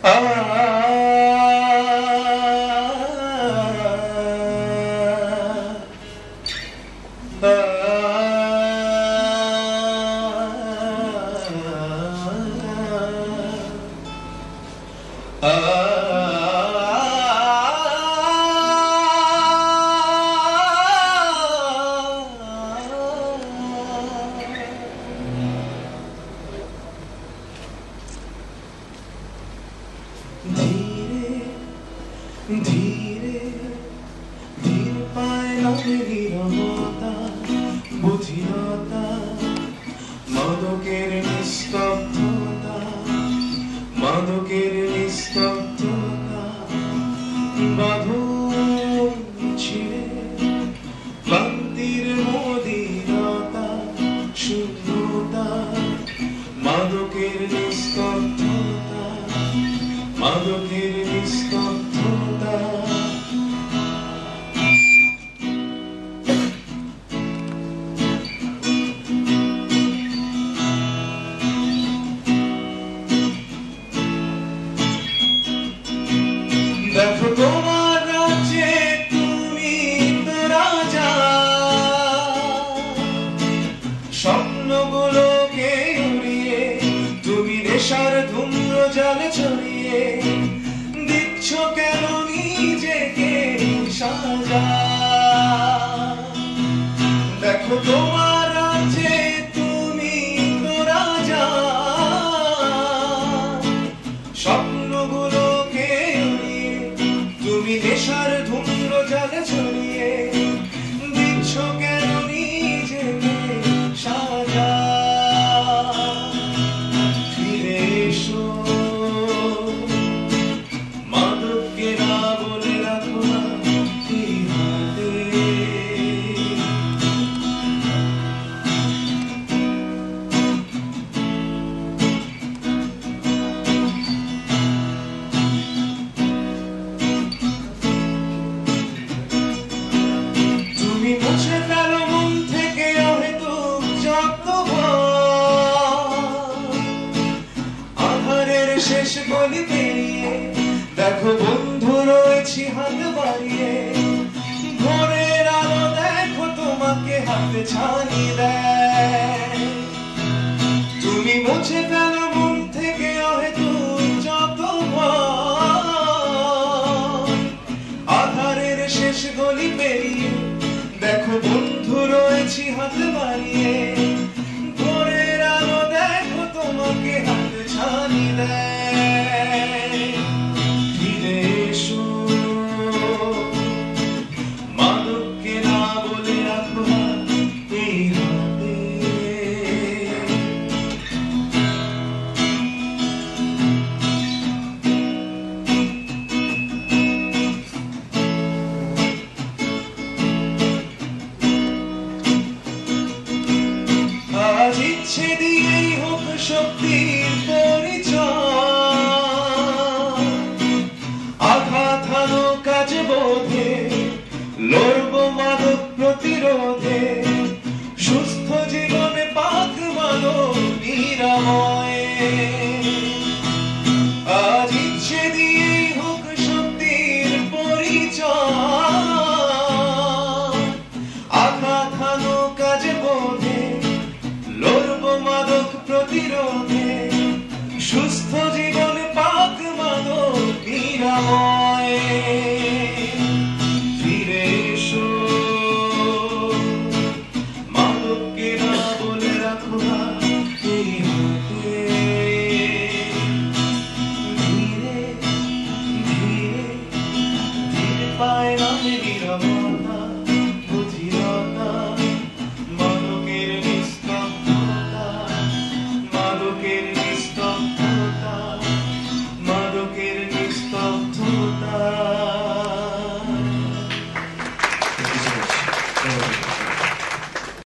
ধীরে ধীর পায় নীরবতা বুঝিরতা মাদকের নিস্তব্ধতা মাদকের নিস্তব্ধতা বাঁধন ছিঁড়ে ক্লান্তির মদিরতা শূন্যতা মাদকের নিস্তব্ধতা মাদকের নিস্তব্ধতা দেখো তোমার রাজ্যে তুমি তো রাজা স্বপ্নগুলোকে উড়িয়ে তুমি নেশার ধূম্র জালে ছড়িয়ে দিচ্ছ কেন নিজেকে সাজা দেখো তোমার রাজ্যে তুমি তো রাজা স্বপ্নগুলোকে উড়িয়ে তুমি নেশার ধূম্র জালে ছড়িয়ে দিচ্ছ কেন নিজেকে সাজা ফিরে এসো মাদককে না বলে রাখো না এই হাতে তুমি মুছে ফেলো মন থেকে অহেতুক যত আধারের শেষ গলি পেরিয়ে দেখো বন্ধু রয়েছি হাত বাড়িয়ে ভোরের আলো দেখো তোমাকে হাতে ছানি দেয় তুমি মুছে ফেলো মন থেকে অহেতুক যত আধারের শেষ গলি পেরিয়ে দেখো বন্ধু রয়েছি হাত বাড়িয়ে ভোরের আলো দেখো তোমাকে হাত ছানি দেয় ফিরে এসো মাদককে না বলে রাখো এই হাতে আজ ইচ্ছে দিয়েই হোক শক্তির পরিচয় আঘাত হানো কাজ বোধে লড়ব মাদক প্রতিরোধে সুস্থ জীবনে পাক মানব নিরাময় আজ ইচ্ছে দিয়েই হোক শক্তির পরিচয় আঘাত হানো কাজ বোধে লড়ব মাদক প্রতিরোধে সুস্থ জীবনে পাক মাদক নিরাময় ফিরে এসো মাদককে না বলে রাখো এই হাতে ধীরে ধীরে ধীরে পায় না নীরবতা